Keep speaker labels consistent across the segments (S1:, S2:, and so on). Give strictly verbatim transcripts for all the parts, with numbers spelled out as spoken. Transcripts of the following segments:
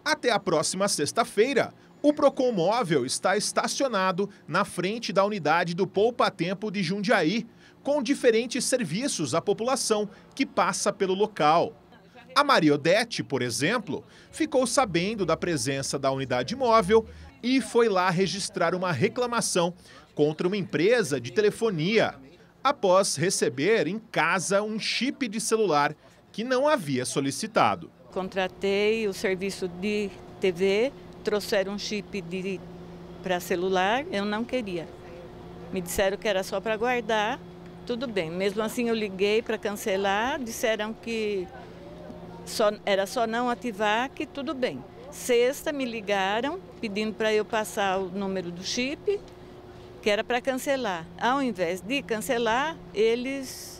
S1: Até a próxima sexta-feira, o Procon Móvel está estacionado na frente da unidade do Poupa Tempo de Jundiaí, com diferentes serviços à população que passa pelo local. A Maria Odete, por exemplo, ficou sabendo da presença da unidade móvel e foi lá registrar uma reclamação contra uma empresa de telefonia, após receber em casa um chip de celular que não havia solicitado.
S2: Contratei o serviço de T V, trouxeram um chip para celular, eu não queria. Me disseram que era só para guardar, tudo bem. Mesmo assim eu liguei para cancelar, disseram que só, era só não ativar, que tudo bem. Sexta me ligaram pedindo para eu passar o número do chip, que era para cancelar. Ao invés de cancelar, eles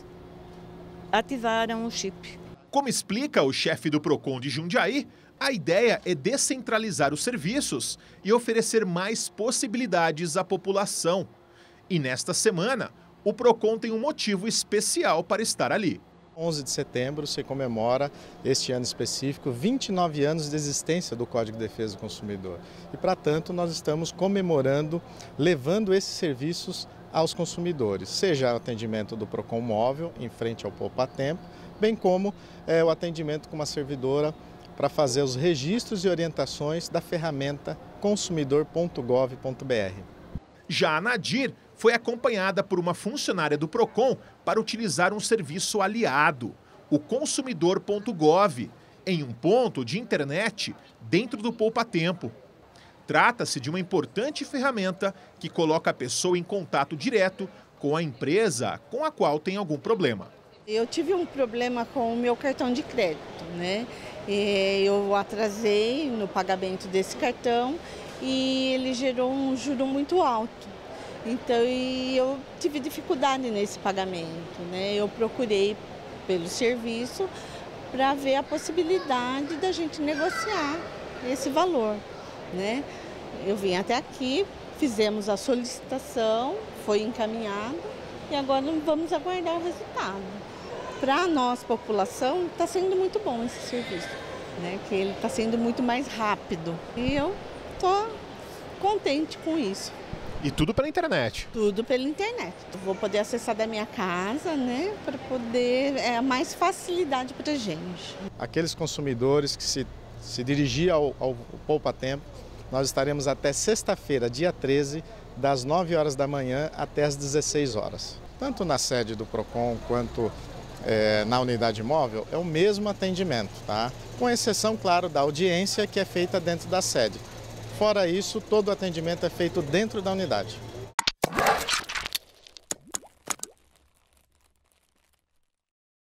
S2: ativaram o chip.
S1: Como explica o chefe do Procon de Jundiaí, a ideia é descentralizar os serviços e oferecer mais possibilidades à população. E nesta semana, o Procon tem um motivo especial para estar ali.
S3: onze de setembro se comemora, este ano específico, vinte e nove anos de existência do Código de Defesa do Consumidor. E, para tanto, nós estamos comemorando, levando esses serviços aos consumidores, seja o atendimento do Procon Móvel, em frente ao Poupa Tempo, bem como é, o atendimento com uma servidora para fazer os registros e orientações da ferramenta consumidor ponto gov ponto br.
S1: Já a Nadir foi acompanhada por uma funcionária do Procon para utilizar um serviço aliado, o consumidor ponto gov, em um ponto de internet dentro do Poupa Tempo. Trata-se de uma importante ferramenta que coloca a pessoa em contato direto com a empresa com a qual tem algum problema.
S4: Eu tive um problema com o meu cartão de crédito, né? Eu atrasei no pagamento desse cartão e ele gerou um juro muito alto. Então eu tive dificuldade nesse pagamento, né? Eu procurei pelo serviço para ver a possibilidade da gente negociar esse valor, né? Eu vim até aqui, fizemos a solicitação, foi encaminhado e agora vamos aguardar o resultado. Para a nossa população está sendo muito bom esse serviço, né? Que ele está sendo muito mais rápido e eu estou contente com isso.
S1: E tudo pela internet?
S4: Tudo pela internet. Eu vou poder acessar da minha casa, né? Para poder, é mais facilidade para a gente.
S3: Aqueles consumidores que se, se dirigir ao, ao Poupa Tempo, nós estaremos até sexta-feira, dia treze, das nove horas da manhã até as dezesseis horas. Tanto na sede do Procon quanto É, na unidade móvel, é o mesmo atendimento, tá? Com exceção, claro, da audiência que é feita dentro da sede. Fora isso, todo o atendimento é feito dentro da unidade.